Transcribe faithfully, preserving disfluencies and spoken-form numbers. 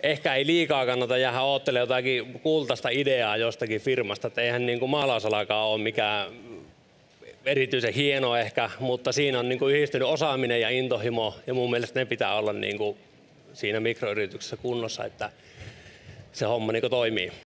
ehkä ei liikaa kannata jäädä odottelemaan jotakin kultaista ideaa jostakin firmasta, että eihän niin kuin maalausalakaan ole mikään erityisen hieno ehkä, mutta siinä on niin kuin yhdistynyt osaaminen ja intohimo, ja mun mielestä ne pitää olla niin kuin siinä mikroyrityksessä kunnossa, että se homma niin kuin toimii.